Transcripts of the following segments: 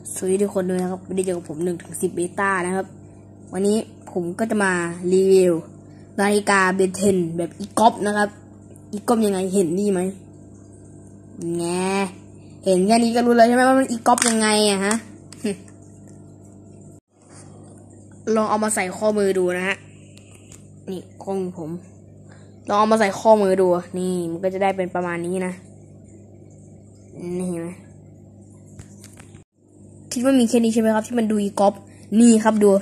สวัสดีทุกคนด้วยนะครับวันนี้เจอกับผม1 ถึง 10เบต้านะครับวันนี้ผมก็จะมารีวิวนาฬิกาเบนเทนแบบอีก๊อปนะครับอีก๊อปยังไงเห็นนี่ไหมแงเห็นแค่นี้ก็รู้เลยใช่ไหมว่ามันอีก๊อปยังไงอะฮะ ลองเอามาใส่ข้อมือดูนะฮะนี่ข้อมือผมลองเอามาใส่ข้อมือดูนี่มันก็จะได้เป็นประมาณนี้นะนี่เห็นไหมคิดว่ามีแค่นี้ใช่ไหมครับที่มันดูอีก๊อปนี่ครับดู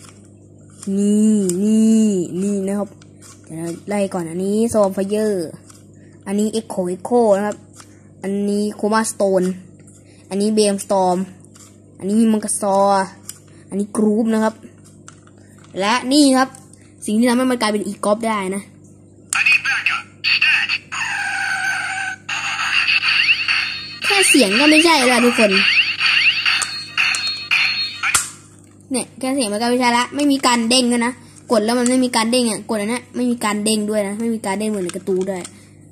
นี่นะครับเดี๋ยวไล่ก่อนอันนี้โซมไฟเยอร์อันนี้เอ็กโคนะครับอันนี้โคมาสโตนอันนี้เบมสตอมอันนี้มังกรซออันนี้กรูปนะครับและนี่ครับสิ่งที่ทำให้มันกลายเป็นอีก๊อปได้นะแค่เสียงก็ไม่ใช่แล้วทุกคนเนี่ยแค่เสียงมันก็ไม่ใช่ละไม่มีการเด้งด้วยนะกดแล้วมันไม่มีการเด้งอ่ะกดอันนั้นไม่มีการเด้งด้วยนะไม่มีการเด้งเหมือนในการ์ตูนด้วย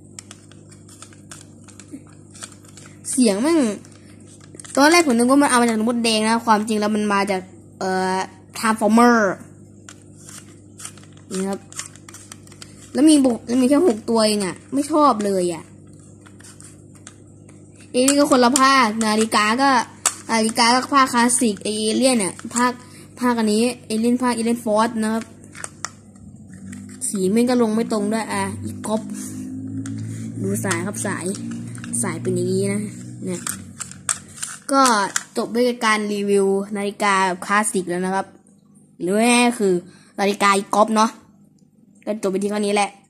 เสียงแม่งตอนแรกผมนึกว่ามันเอามาจากมดแดงนะความจริงแล้วมันมาจากTransformer นี่ครับแล้วมีแค่6 ตัวเองอ่ะไม่ชอบเลยอ่ะนี่ก็คนละภาคนาฬิกาก็ภาคคลาสสิกเอเลี่ยนเนี่ยภาคอันนี้เอเลี่ยนภาคเอเลี่ยนฟอร์สนะครับสีมันก็ลงไม่ตรงด้วยอีกก๊อปดูสายครับสายเป็นอย่างนี้นะเนี่ยก็จบด้วยการรีวิวนาฬิกาคลาสสิกแล้วนะครับหรือแน่คือนาฬิกาอีกก๊อปเนาะก็จบไปที่เท่านี้แหละ